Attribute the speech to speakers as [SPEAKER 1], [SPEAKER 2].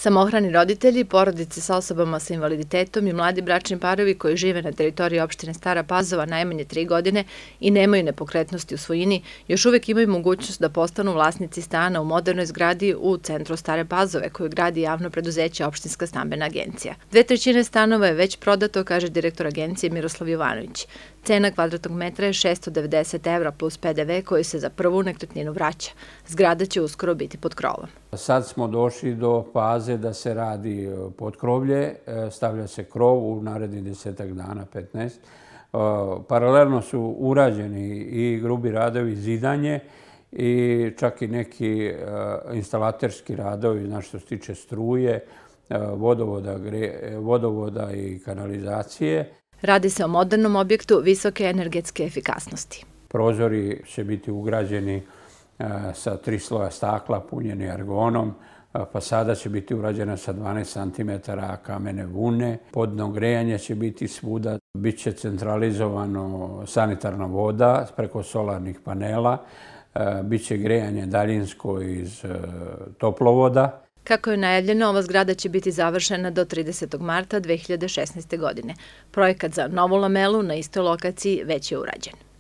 [SPEAKER 1] Samohrani roditelji, porodice sa osobama sa invaliditetom i mladi bračni parovi koji žive na teritoriji opštine Stara Pazova najmanje 3 godine i nemaju nepokretnosti u svojini, još uvek imaju mogućnost da postanu vlasnici stana u modernoj zgradi u centru Stare Pazove, koju gradi javno preduzeće Opštinska stambena agencija. 2/3 stanova je već prodato, kaže direktor agencije Miroslav Jovanović. Cena kvadratnog metra je 690 evra plus PDV koji se za prvu nekretninu vraća. Zgrada će uskoro biti pod krovom.
[SPEAKER 2] Sad smo došli do faze da se radi potkrovlje, stavlja se krov u narednih 10 dana, 15. Paralelno su urađeni i grubi radovi, zidanje i čak i neki instalaterski radovi, što se tiče struje, vodovoda i kanalizacije.
[SPEAKER 1] Radi se o modernom objektu visoke energetske efikasnosti.
[SPEAKER 2] Prozori će biti ugrađeni sa 3 sloja stakla punjeni argonom. Fasada će biti urađena sa 12 cm kamene vune. Podno grejanje će biti svuda. Biće centralizovano sanitarna voda preko solarnih panela. Biće grejanje daljinsko iz toplovoda.
[SPEAKER 1] Kako je najavljeno, ova zgrada će biti završena do 30. marta 2016. godine. Projekat za novu lamelu na istoj lokaciji već je urađen.